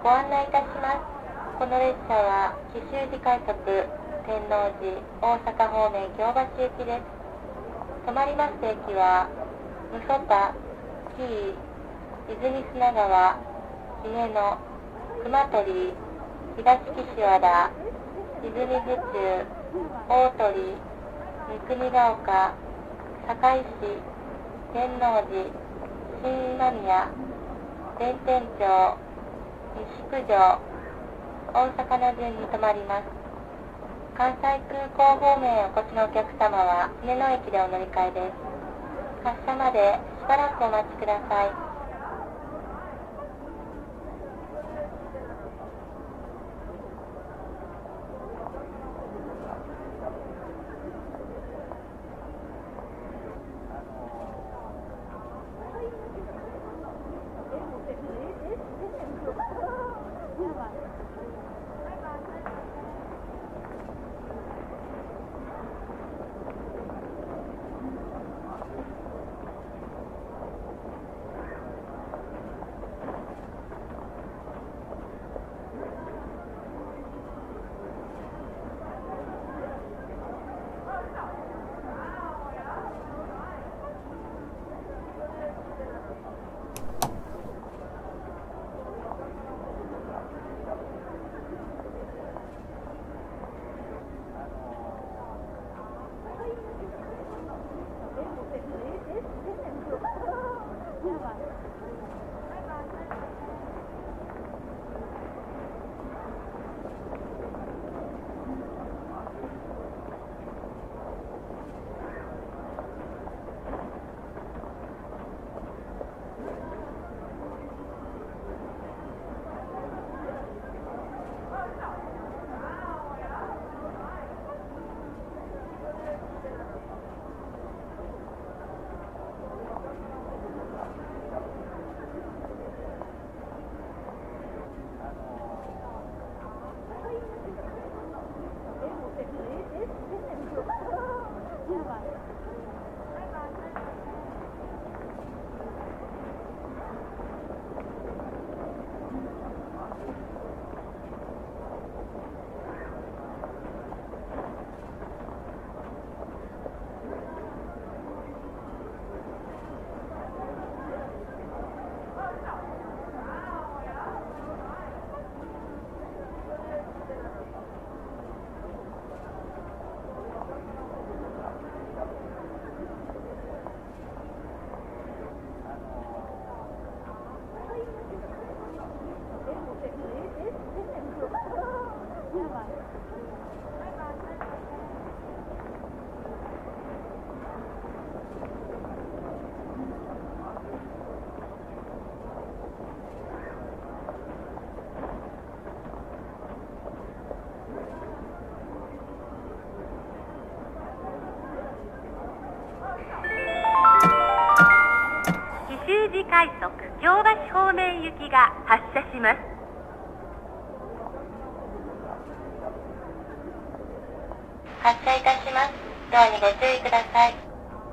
ご案内いたします。この列車は紀州路快速天王寺大阪方面京橋行きです。止まります駅は六十田、紀伊、泉砂川、姫野、熊取、東岸和田、泉府中、大鳥、三国ヶ丘、堺市、天王寺、新今宮、弁天町、西九条、大阪の順に停まります。関西空港方面へお越しのお客様は姫野駅でお乗り換えです。発車までしばらくお待ちください。快速京橋方面行きが発車します。発車いたします。ドアにご注意ください。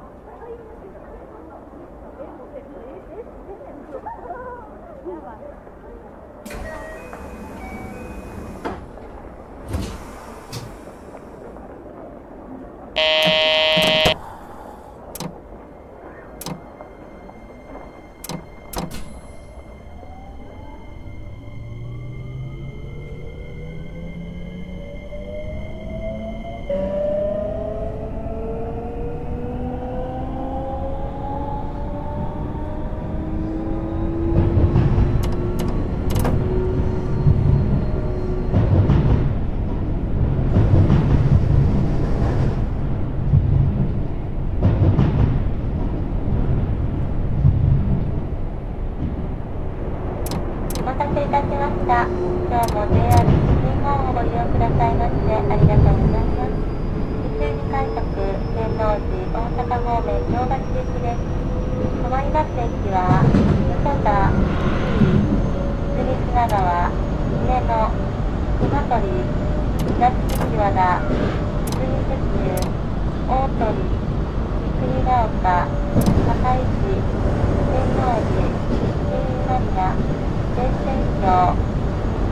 今日も JR 西日本をご利用くださいましてありがとうございます。紀州路快速天王寺大阪方面京橋行きです。止まります駅は六十田、紀伊、泉砂川、姫野、熊取、東岸和田、泉府中、大鳥、三国ヶ丘、堺市、天王寺、新今宮、弁天町、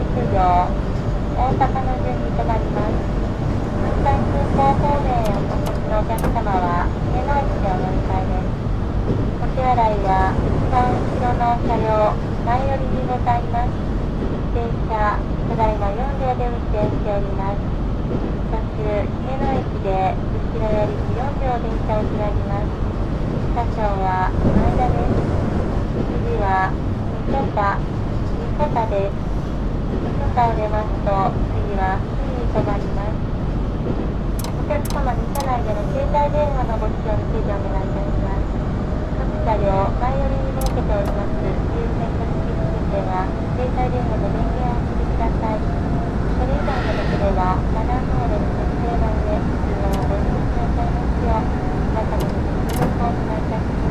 両、大阪の順に停まります。関西空港方面へお越しのお客様は、上野駅でお乗り換えです。お支払いは、一番後ろの車両、前寄りにございます。電車、ただいま4両で運転しております。途中、上野駅で、後ろより4両電車をつなぎます。車掌は、前田です。次は、三田です。三田を出ますと、次は、福井に停まります。お客様に車内での携帯電話のご使用についてお願いいたします。各車両、前寄りに設けております、優先座席付近では、携帯電話で電源をお切りください。それ以外の場所では、マナーモードの設定の上、通話をご利用くださいますよう、改めてご協力をお願いいたします。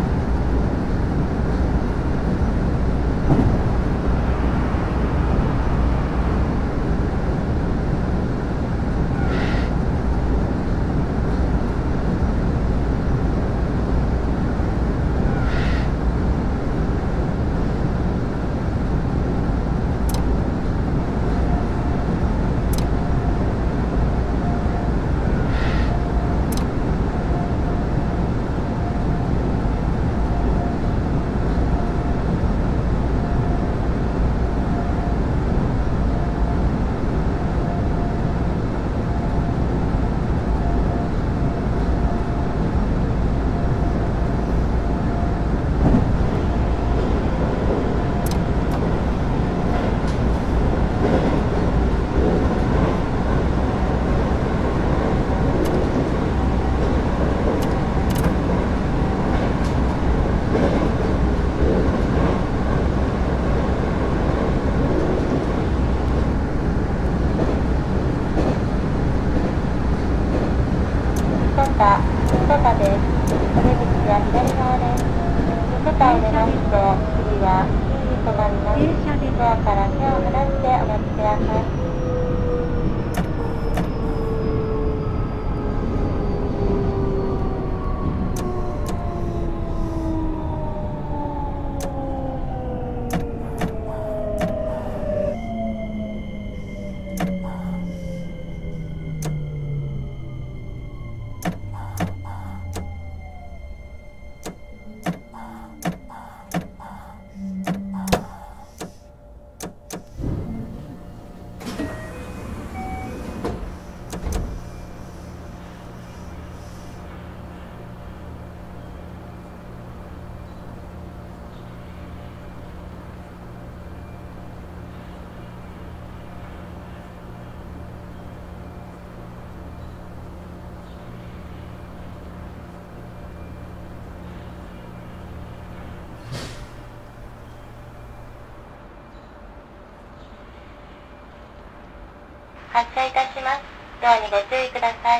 三田です。お出口は左側です。三田を出ますと、次は福井に停まります。ドアから手を離してお待ちください。発車いたします。ドアにご注意ください。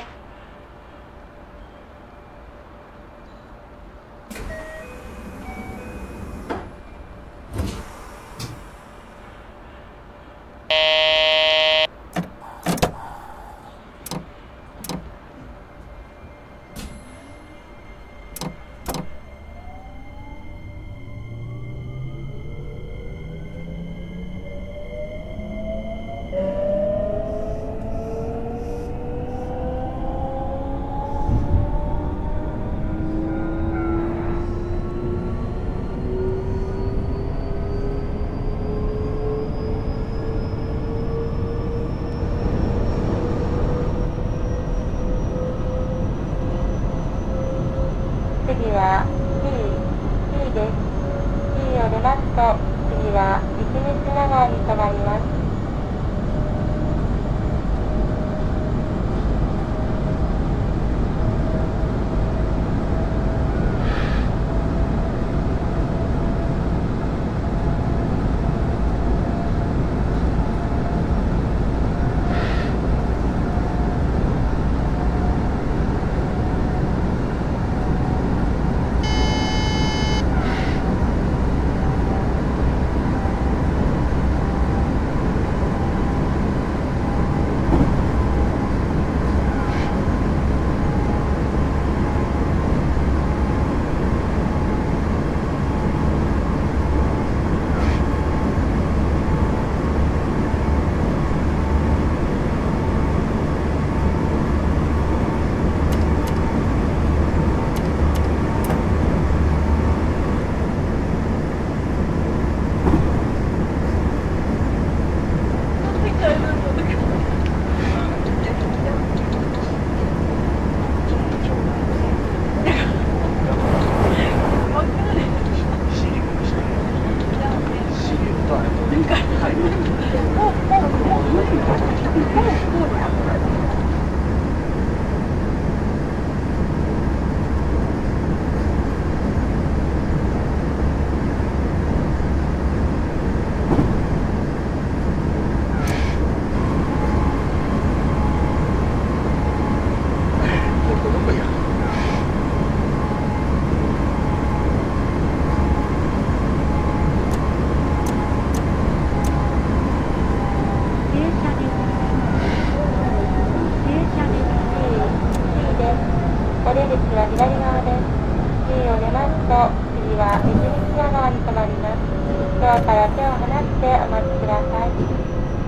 お出口は左側です。G を出ますと、次は三菱品川に停まります。ドアから手を離してお待ちください。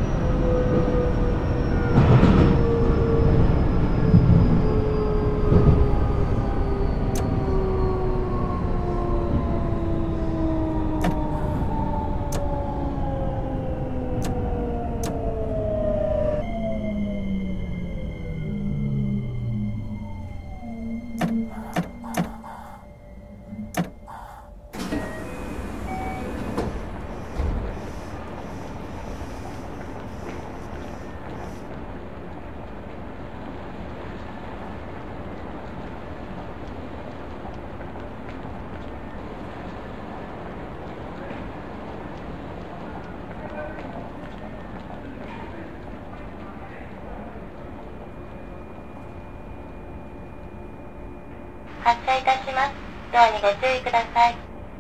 発車いたします。ドアにご注意ください。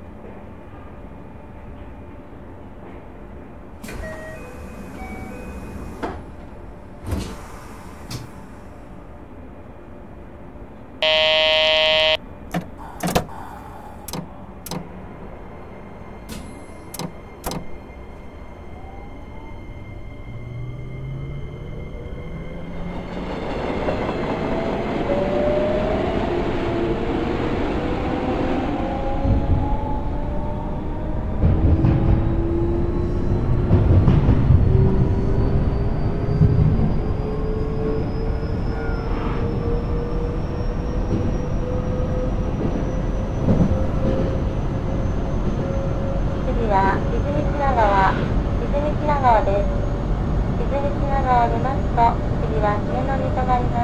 次は泉品川です。泉品川を出ますと、次は上野に停まります。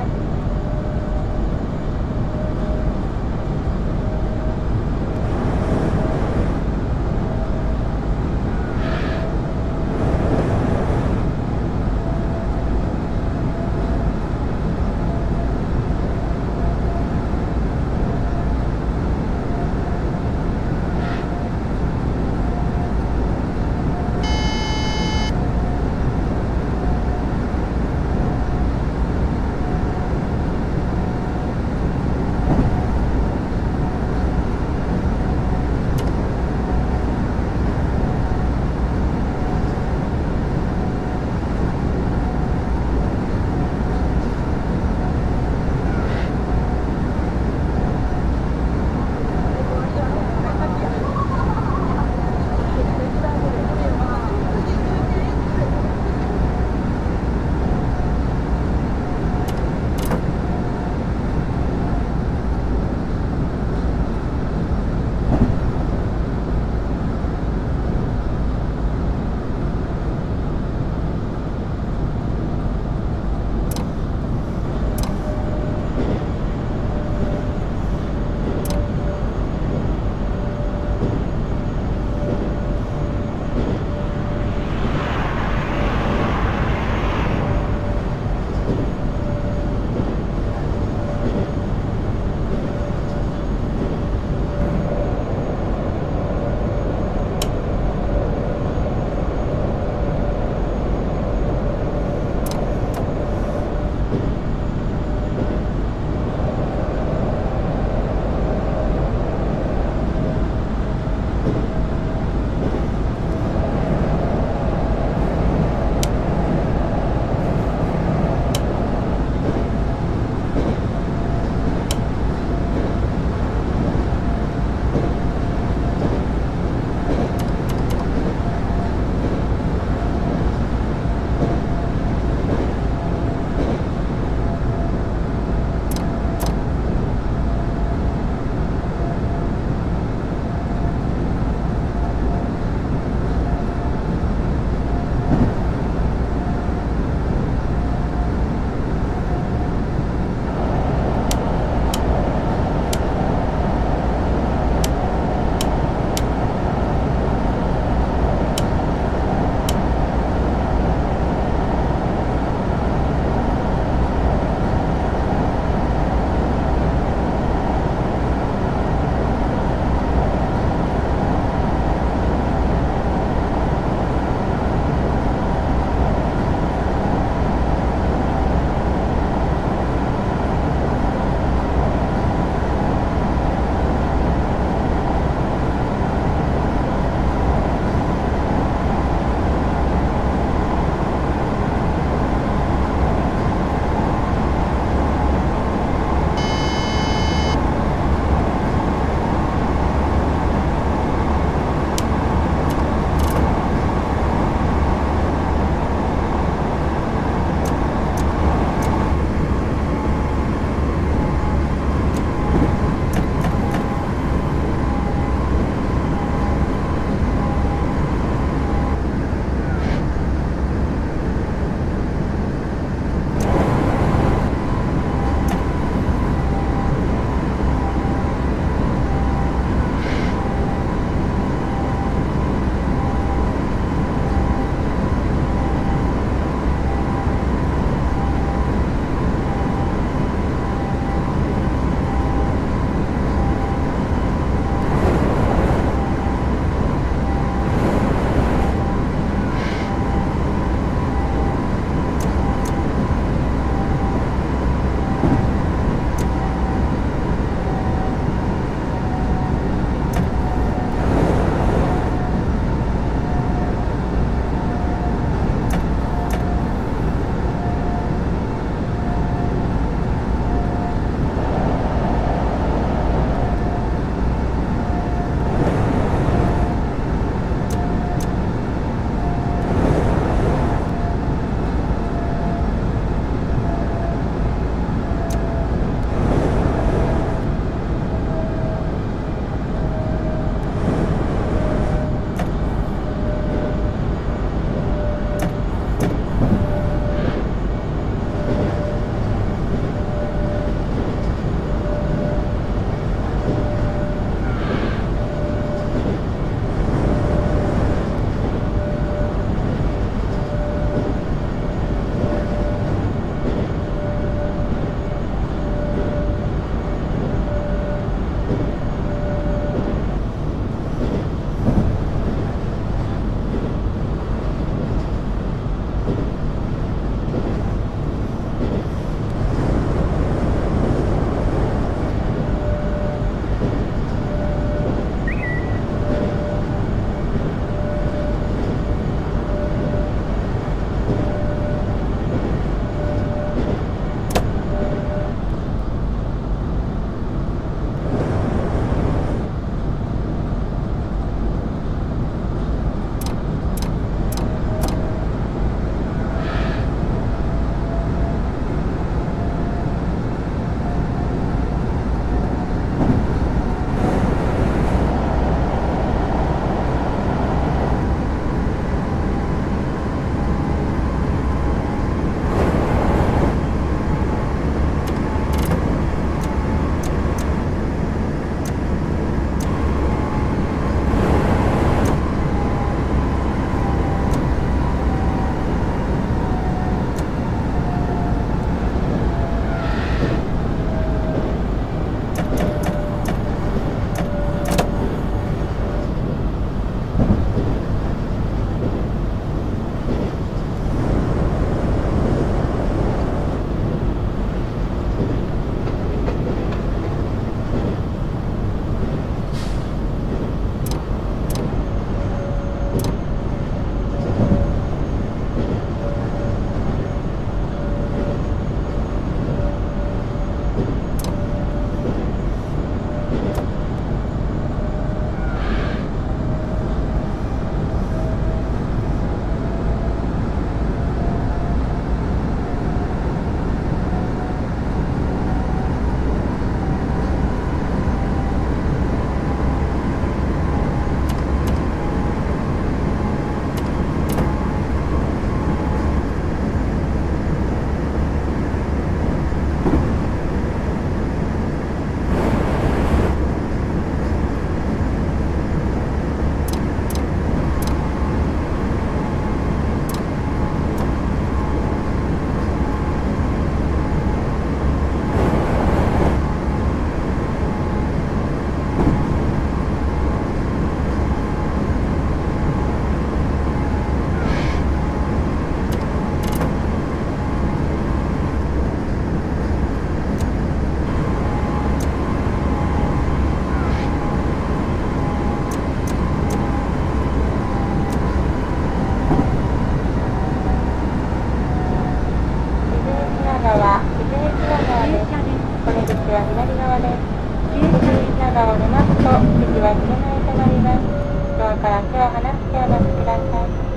は左側です。長を出ますと、次は左前となります。ドアから手を離してお待ちください。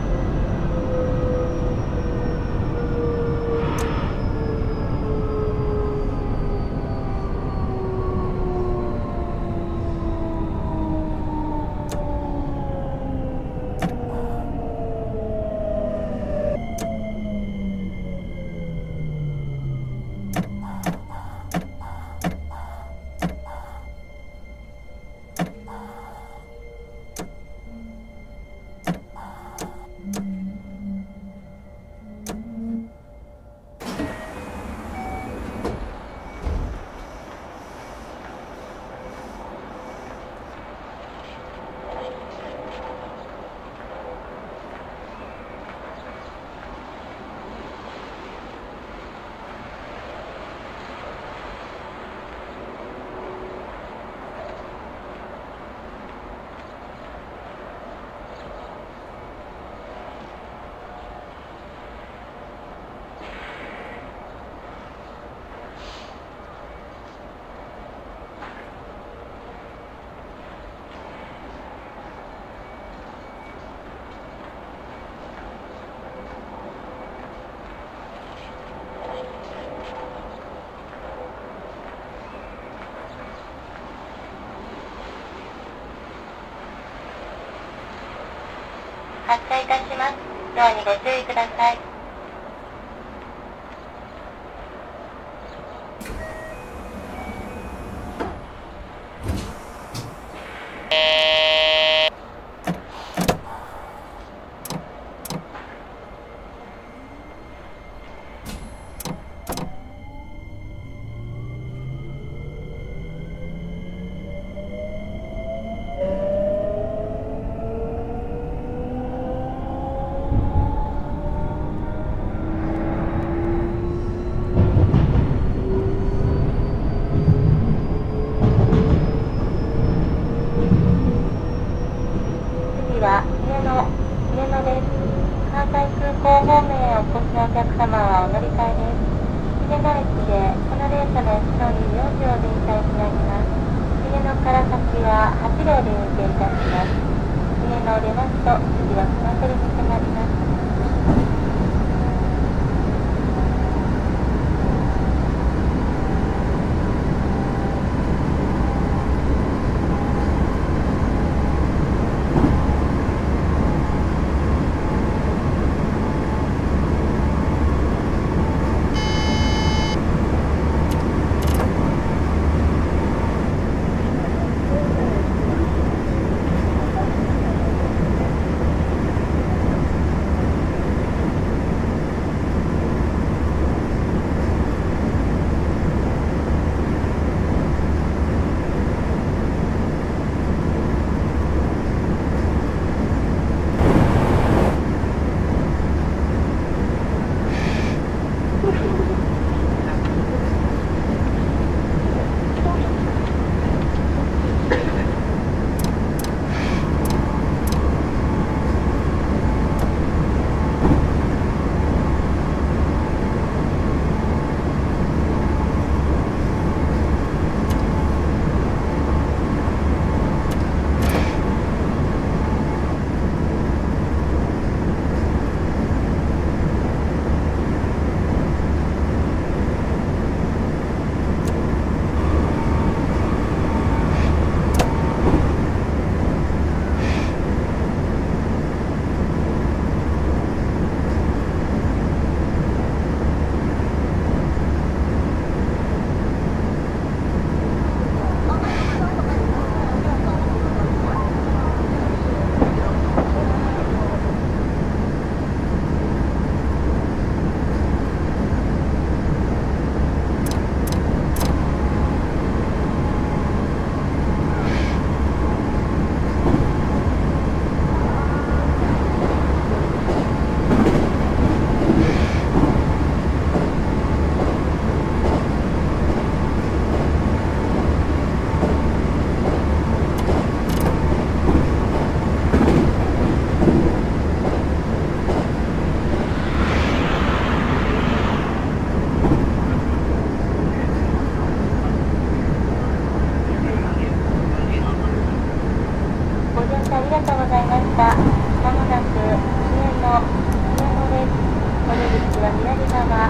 発車いたします。ドアにご注意ください。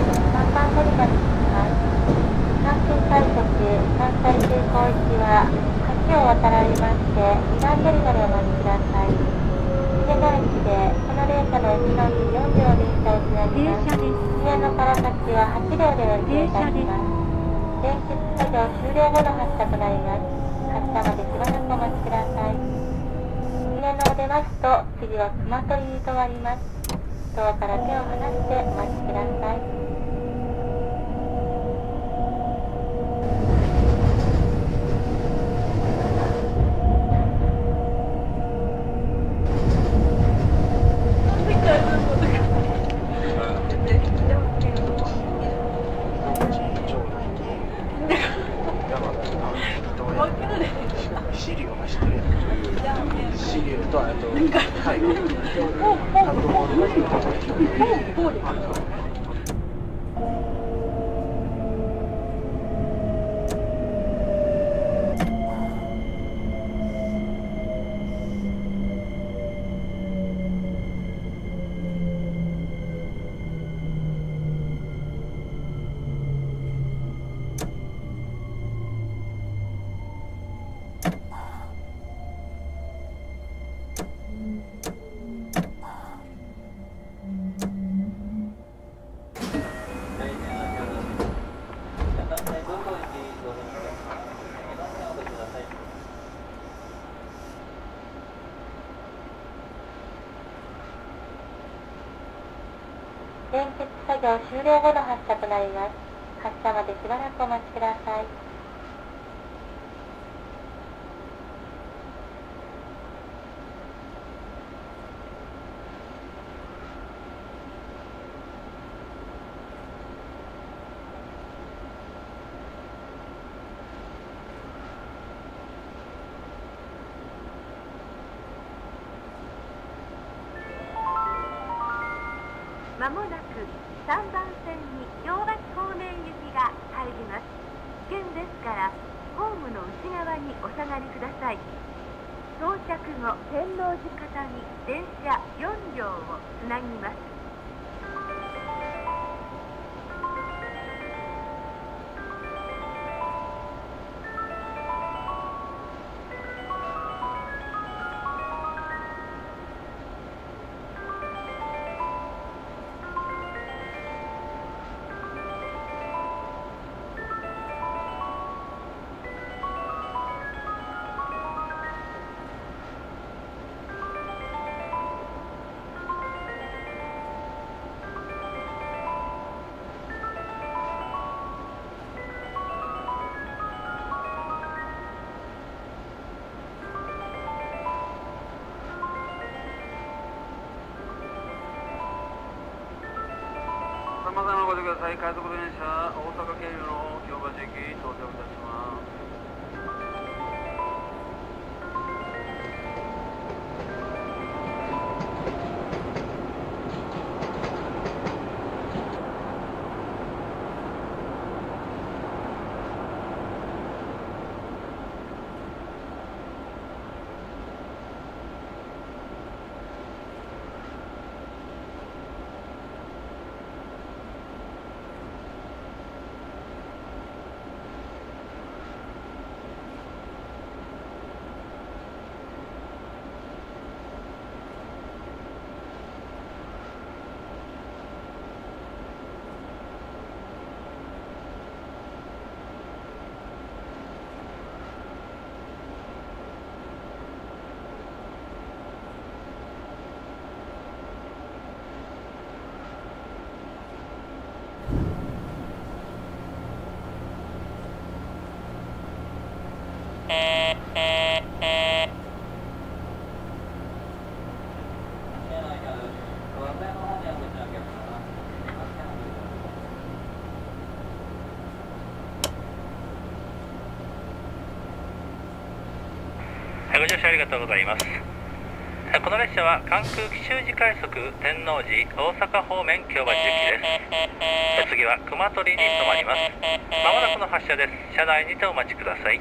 3番乗り場に着きます。阪急快速関西空港行きは橋を渡られまして2番乗り場でお待ちください。上野駅でこの電車のうちの4両電車をつなぎます。上野から先は8両で運転いたします。電気作業終了後の発車となります。発車までしばらくお待ちください。上野を出ますと次は熊取に停まります。ドアから手を離してお待ちください。連結作業終了後の発車となります。発車までしばらくお待ちください。 まもなく3番線に京橋方面行きが入ります。危険ですからホームの内側にお下がりください。到着後天王寺方に電車4両をつなぎます。 様々ご乗車ください。快速電車大阪経由の京橋駅到着いたします。 ご乗車ありがとうございます。この列車は関空紀州路快速天王寺大阪方面京橋行きです。次は熊取に停まります。まもなくの発車です。車内にてお待ちください。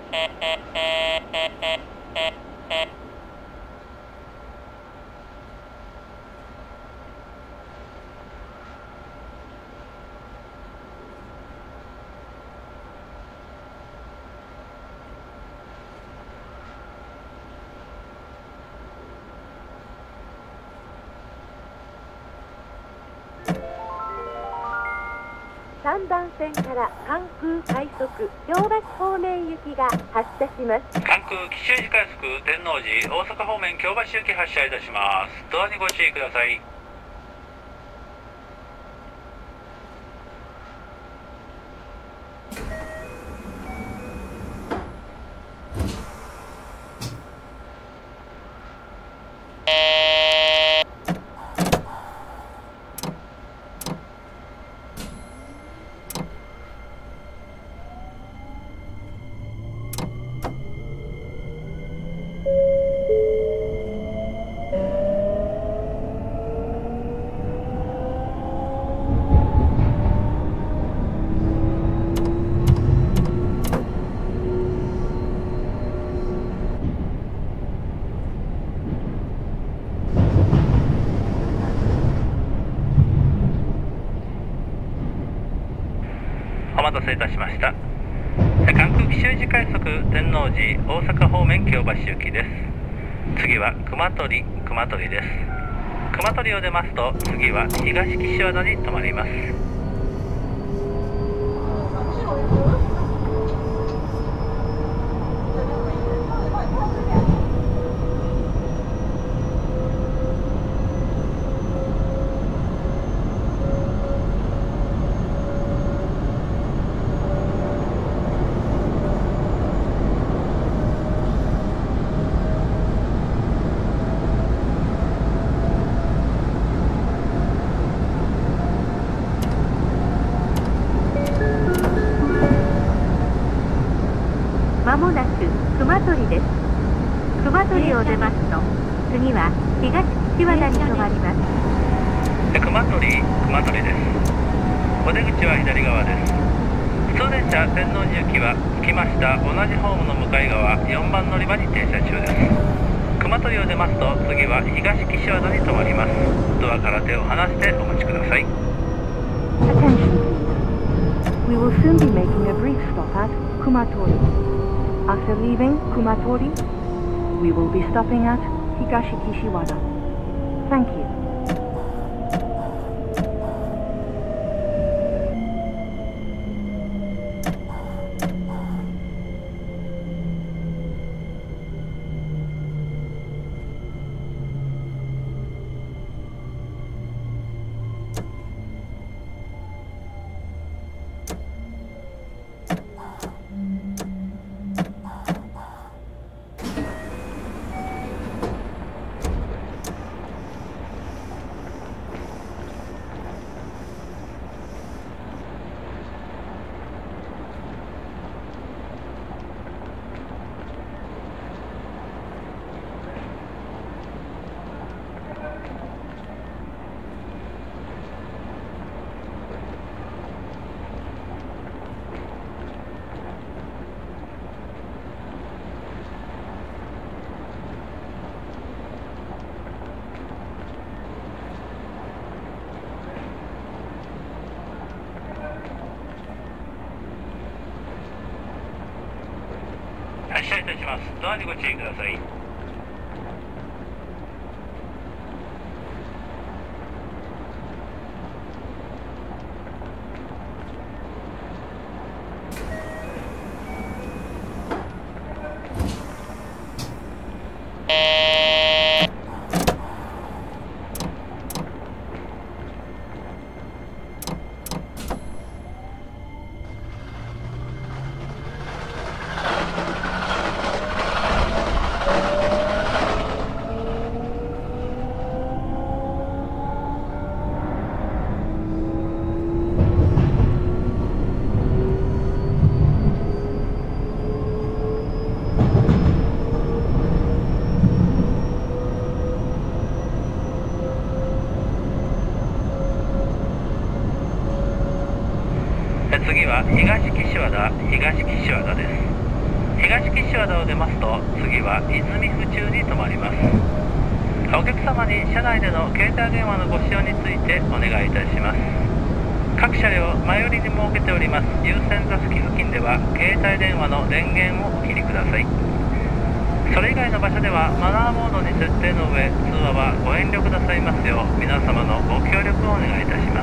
3番線から関空快速京橋方面行きが発車します。 関空紀州路快速天王寺大阪方面京橋行き発車いたします。ドアにご注意ください。お待たせいたしました。関空紀州路快速天王寺大阪方面京橋行きです。次は熊取です。熊取を出ますと次は東岸和田に停まります。 まもなく熊取です。熊取を出ますと次は東岸和田に停まります。 熊取です。お出口は左側です。普通電車天王寺行きは着きました同じホームの向かい側4番乗り場に停車中です。熊取を出ますと次は東岸和田に停まります。ドアから手を離してお待ちください。 Attention. We will soon be making a brief stop at Kumatori. After leaving Kumatori, we will be stopping at Higashi Kishiwada. Thank you.発車いたします。ドアにご注意ください。次は東岸和田です。東東岸和田を出ますと、次は泉府中に停まります。お客様に車内での携帯電話のご使用についてお願いいたします。各車両前寄りに設けております優先座席付近では携帯電話の電源をお切りください。それ以外の場所ではマナーモードに設定の上、通話はご遠慮くださいますよう皆様のご協力をお願いいたします。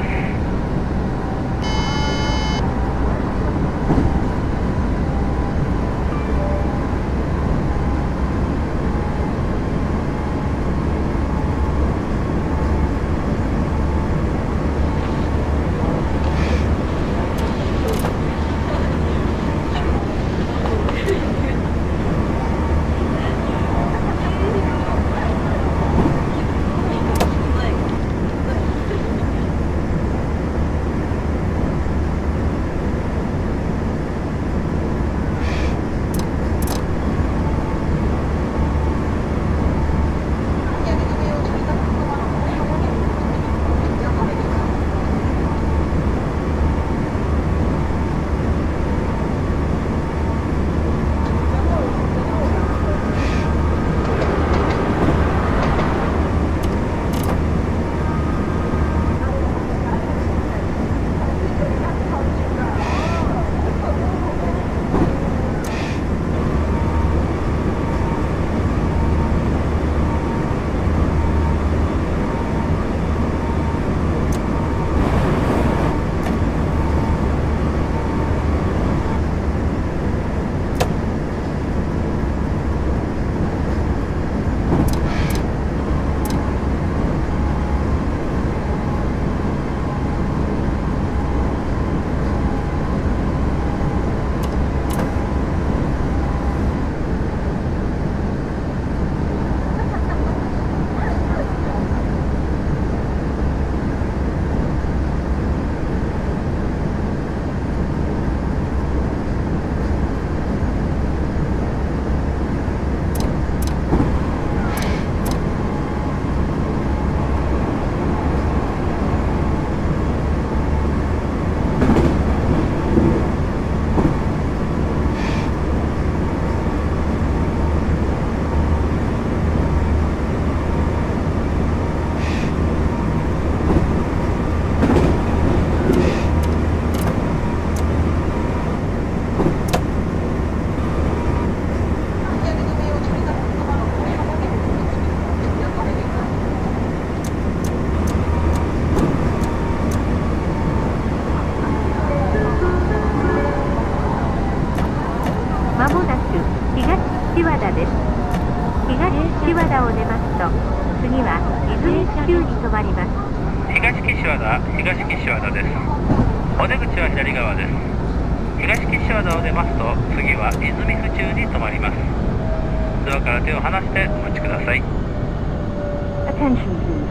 Attention please.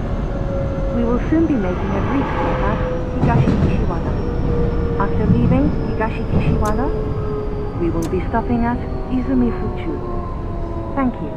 We will soon be making a brief stop at Higashi Kishiwada. After leaving Higashi Kishiwada, we will be stopping at Izumi Fuchu. Thank you.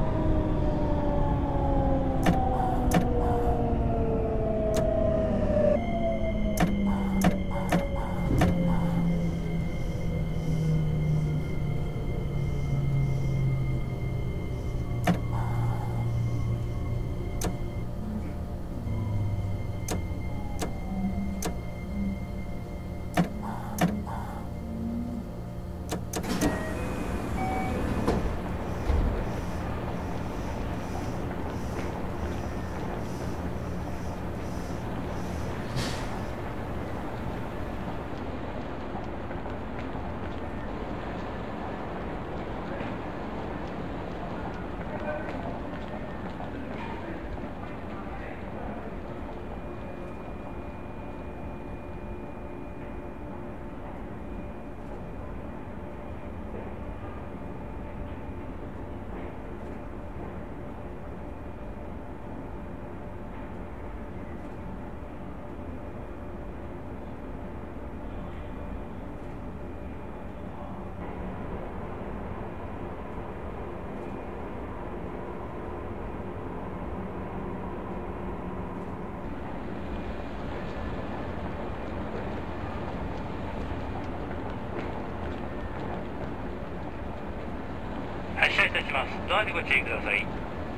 発車いたします。ドアにご注意ください。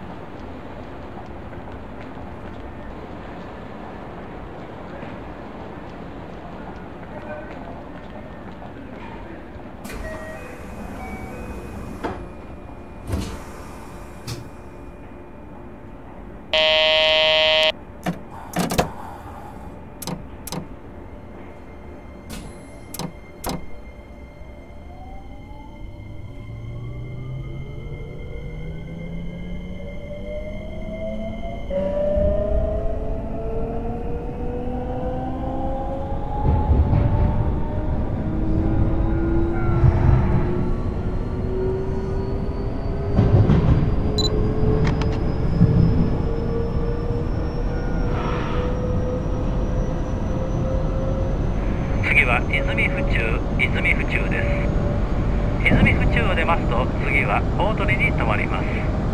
次は泉府中です。泉府中を出ますと次は大鳥に停まります。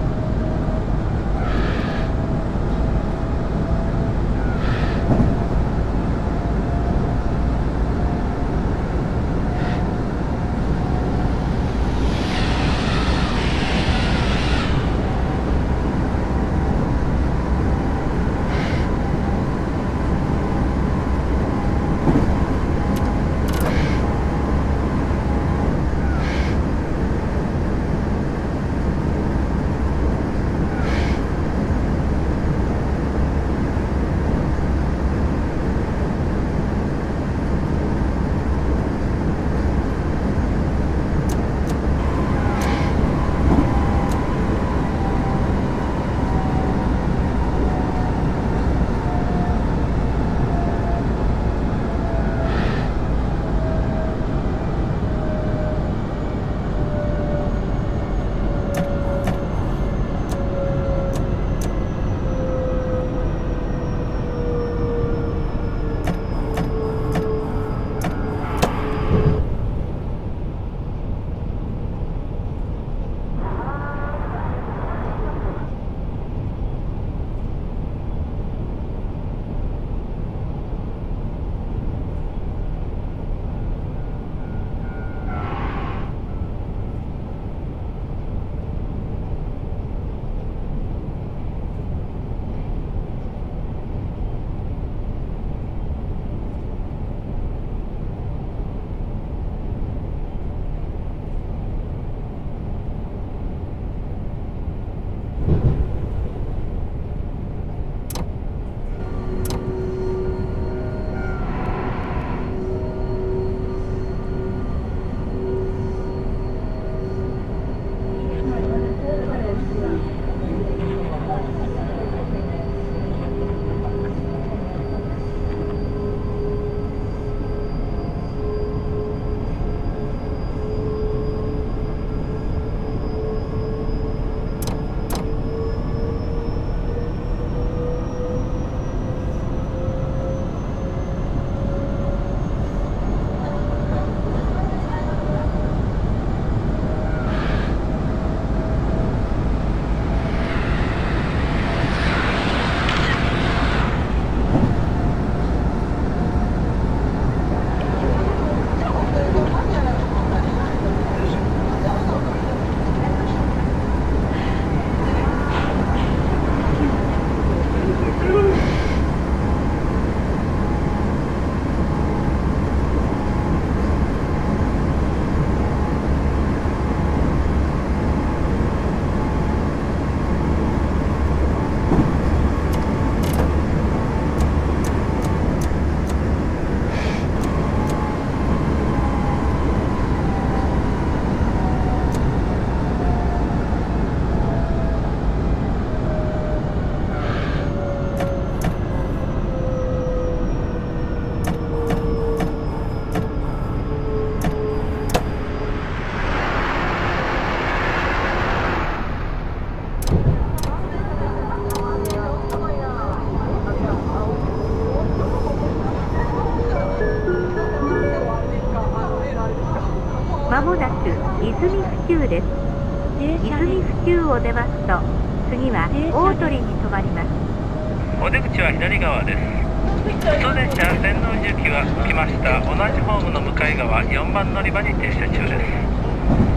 まもなく泉府中です。泉府中を出ますと次は大鳥に停まります。 お出口は左側です。普通電車天王寺行きは来ました同じホームの向かい側4番乗り場に停車中です。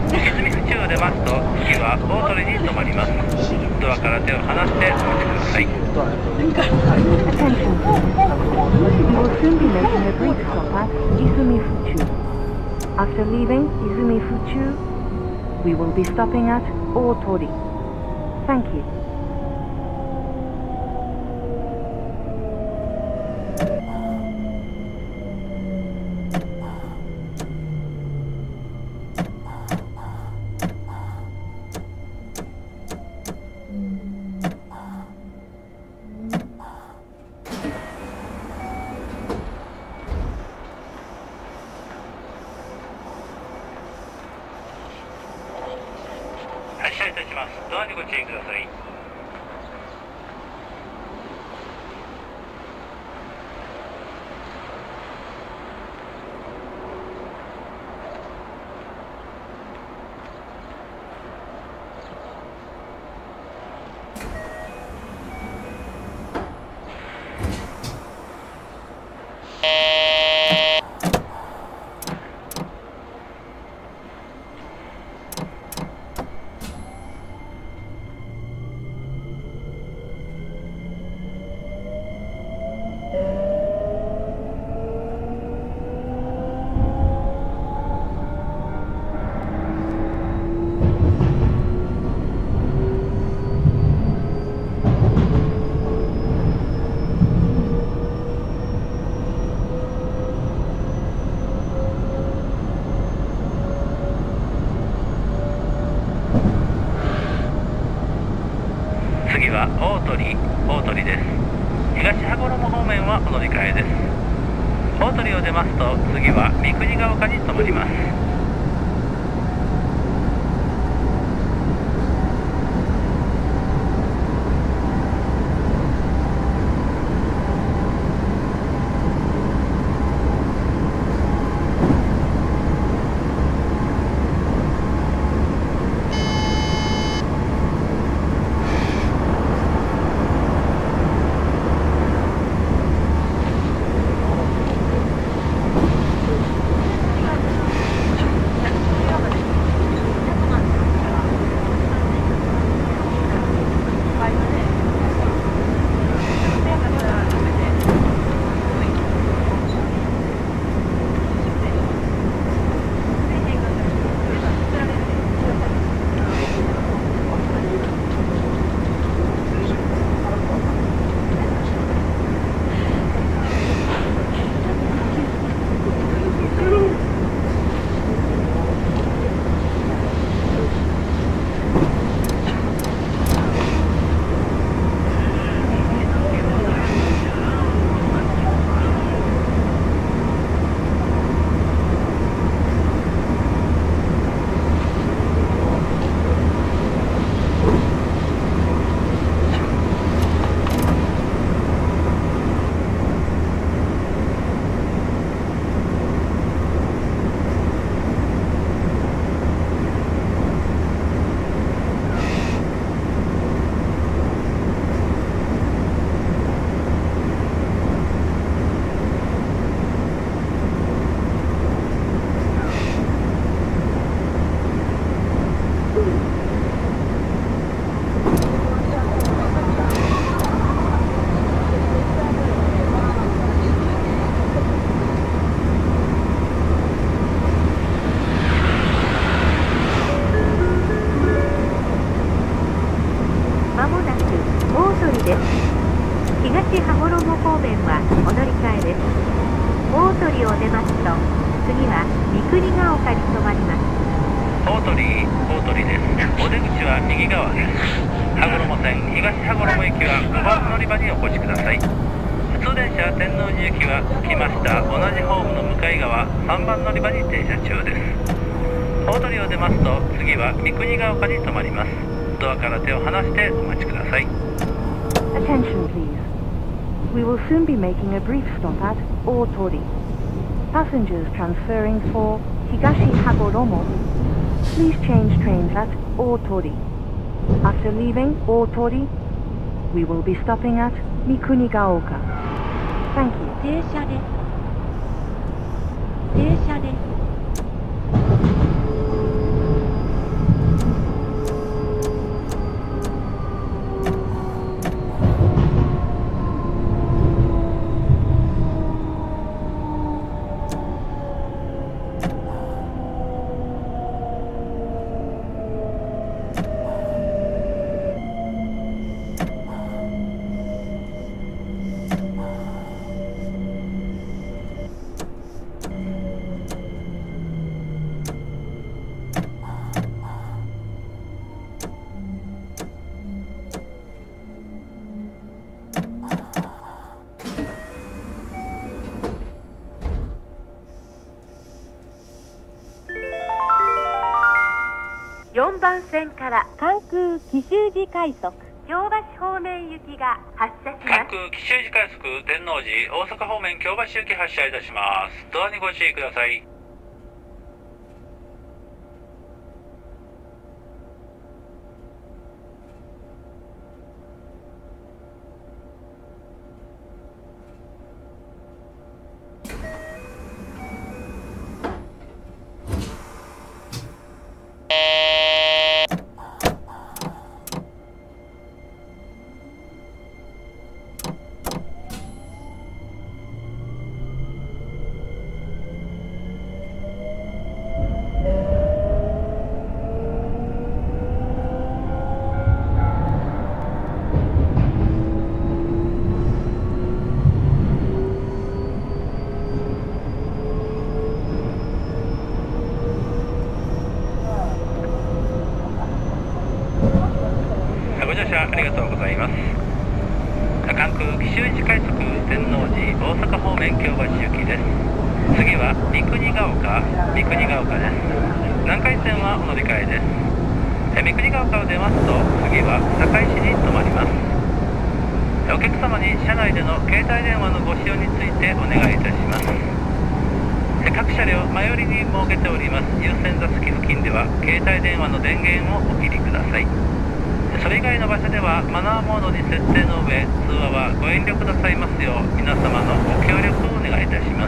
泉府中を出ますと次は大鳥に停まります。ドアから手を離してお待ちください。 Attention. We will soon be making a brief stop at Izumi Fuchu. After leaving Izumi Fuchu, we will be stopping at Otori. Thank you. 発車いたします。ドアにご注意ください。次は大鳥です。東羽衣方面はお乗り換えです。大鳥を出ますと次は三国ヶ丘に停まります。 Attention please. We will soon be making a brief stop at Otori. Passengers transferring for Higashi Hagoromo, please change trains at Otori. After leaving Otori, we will be stopping at Mikunigaoka. Thank you. 停車です。停車です。 番線から関空紀州路快速京橋方面行きが発車します。 関空紀州路快速天王寺大阪方面京橋行き発車いたします。ドアにご注意ください。ご乗車ありがとうございます。関空紀州路快速天王寺大阪方面京橋行きです。次は三国ヶ丘です。南海線はお乗り換えです。三国ヶ丘を出ますと次は堺市に停まります。お客様に車内での携帯電話のご使用についてお願いいたします。各車両前寄りに設けております優先座席付近では携帯電話の電源をお切りください。それ以外の場所ではマナーモードに設定の上、通話はご遠慮くださいますよう皆様のご協力をお願いいたします。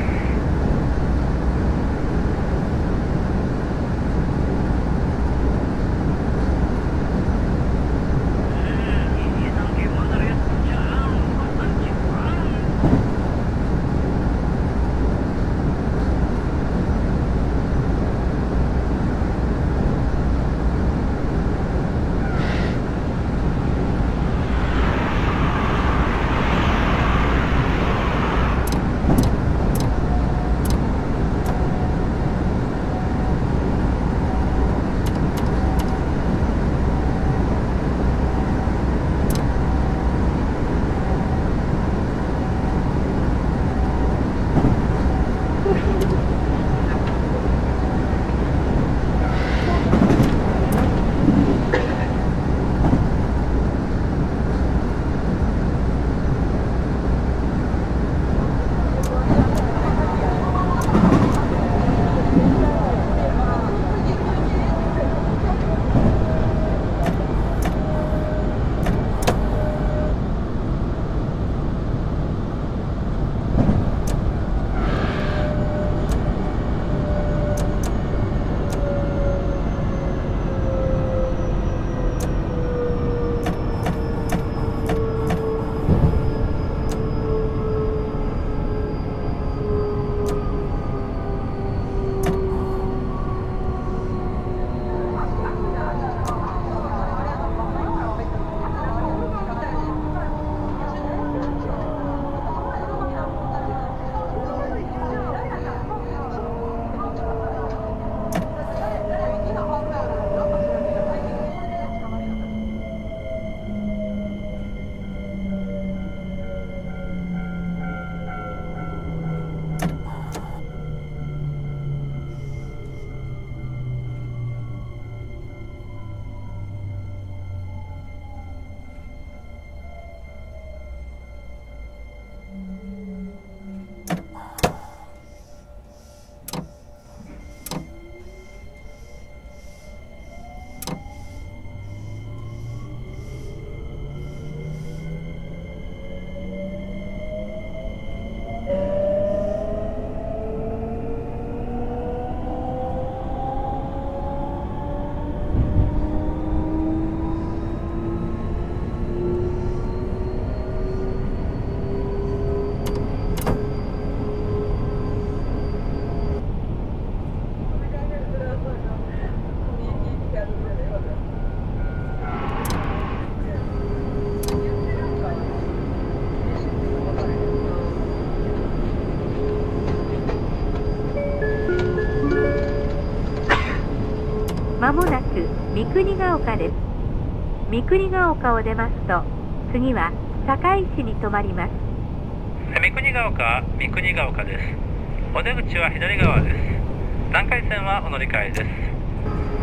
まもなく三国ヶ丘です。三国ヶ丘を出ますと次は堺市に停まります。 三国ヶ丘です。お出口は左側です。南海線はお乗り換えです。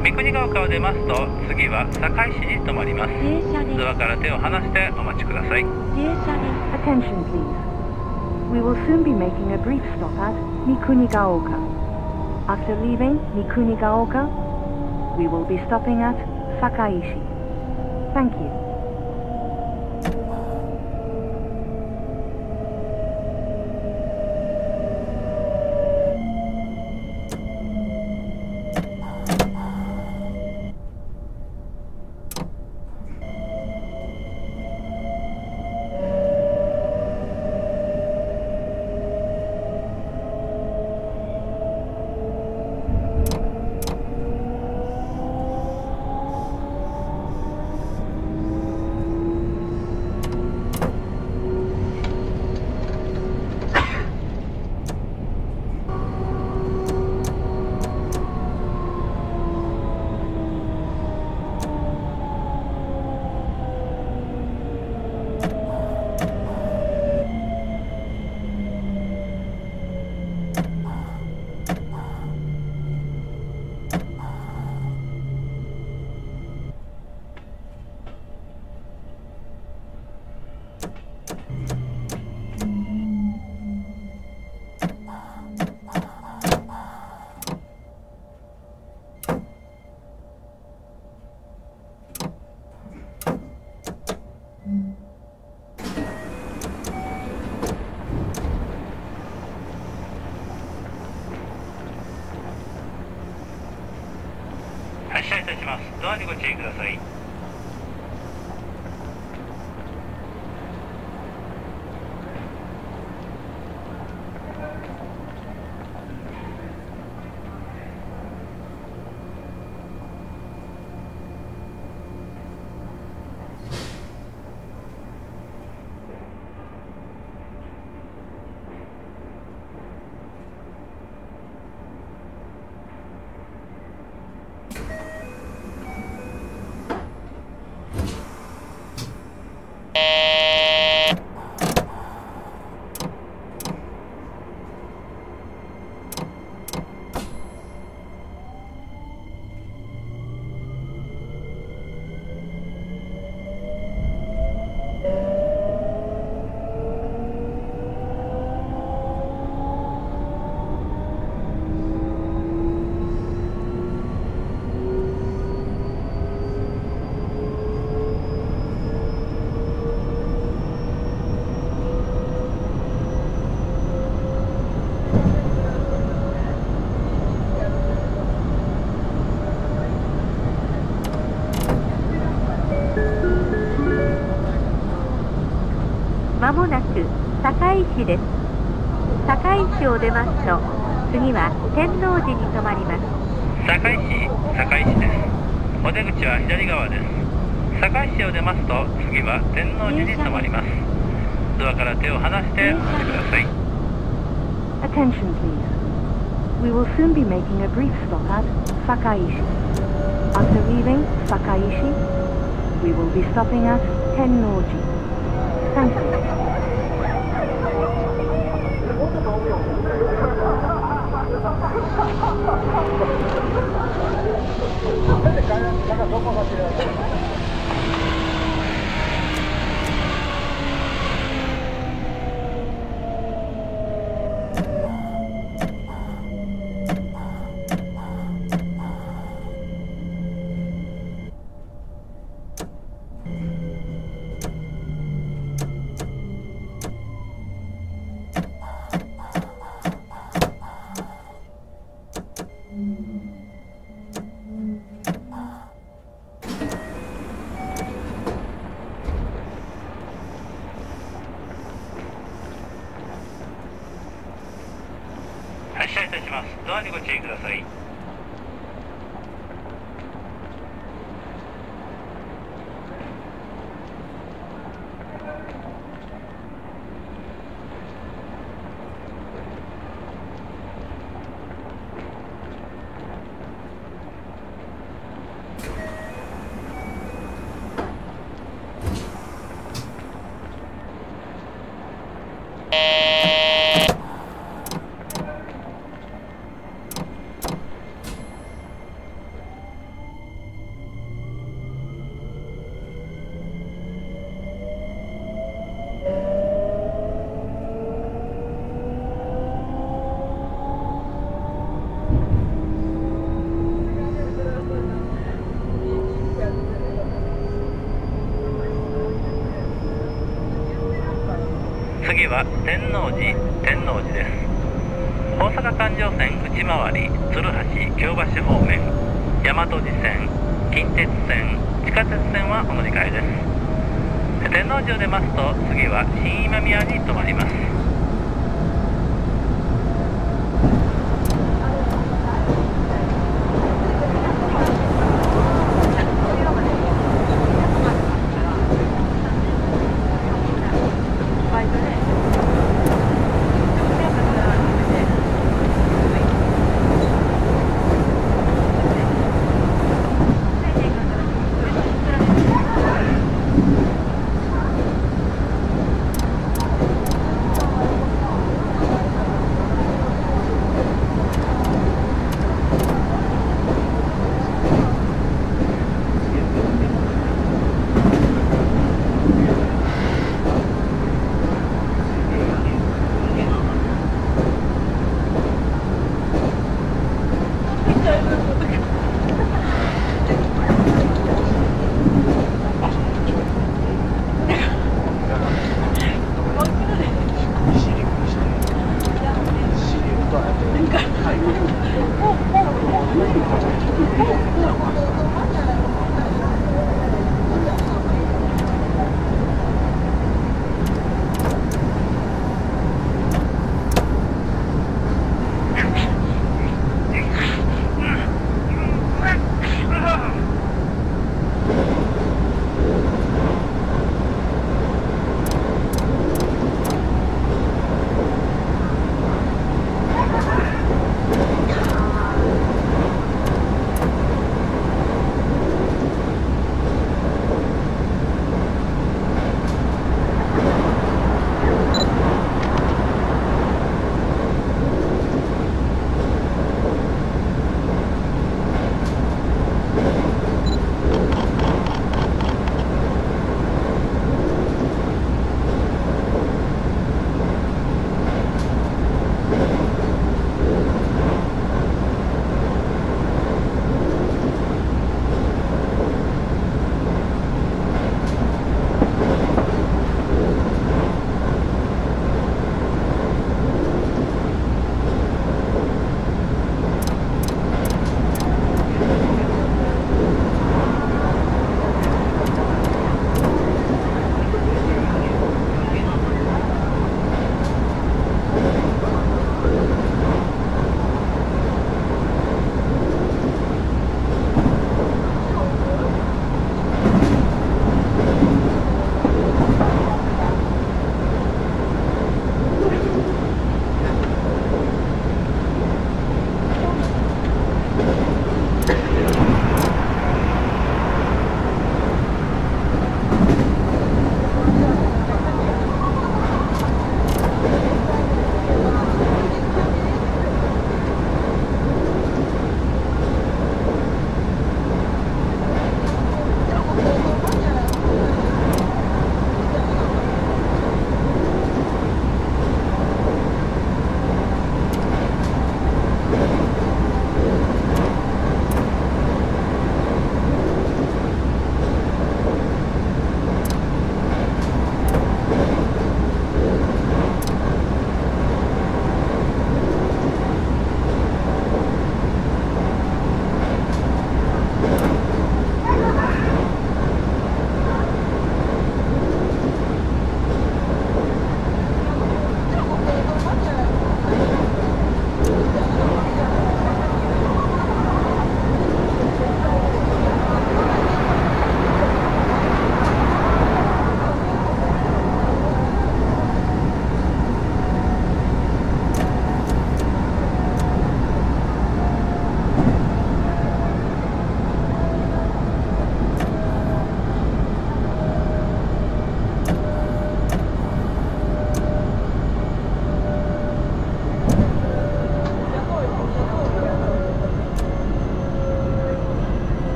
三国ヶ丘を出ますと次は堺市に停まります。ドアから手を離してお待ちください。 Attention please. We will soon be making a brief stop at Mikunigaoka. After leaving Mikunigaoka, we will be stopping at Sakaishi. Thank you. 発車いたします。ドアにご注意ください。 まもなく堺市です。堺市を出ますと次は天王寺に停まります。 堺市です。お出口は左側です。堺市を出ますと次は天王寺に停まります。ドアから手を離してお待ちください。 Attention please. We will soon be making a brief stop at Sakaishi. After leaving Sakaishi, we will be stopping at Tennoji. Thank you. 発車いたします。ドアにご注意ください。 次は天王寺です。大阪環状線内回り鶴橋京橋方面、大和路線、近鉄線、地下鉄線はお乗り換えです。天王寺を出ますと次は新今宮に停まります。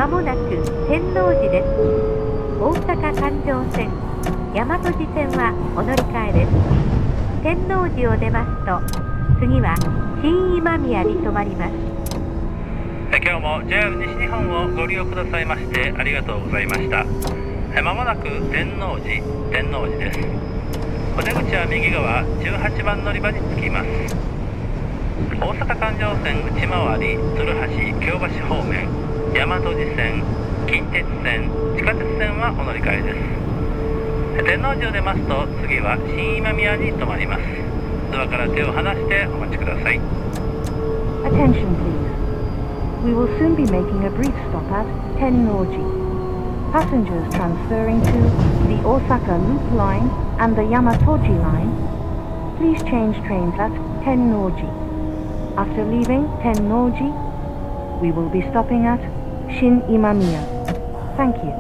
まもなく天王寺です。大阪環状線大和路線はお乗り換えです。天王寺を出ますと次は新今宮に停まります。 今日も JR 西日本をご利用くださいましてありがとうございました。まもなく天王寺です。お出口は右側18番乗り場に着きます。大阪環状線内回り鶴橋京橋方面大和路線近鉄線地下鉄線はお乗り換えです。天王寺を出ますと次は新今宮に停まります。ドアから手を離してお待ちください。 Attention please. We will soon be making a brief stop at Tennoji. Passengers transferring to the Osaka Loop Line and the Yamatoji Line, please change trains at Tennoji. After leaving Tennoji, we will be stopping at Shin Imamiya. Thank you.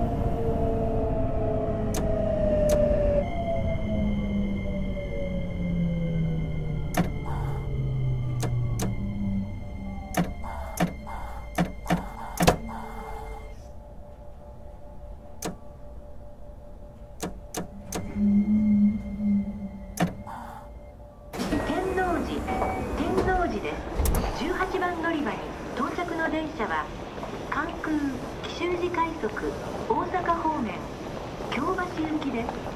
天王寺です。18番乗り場に到着の電車は関空紀州路快速大阪方面京橋行きです。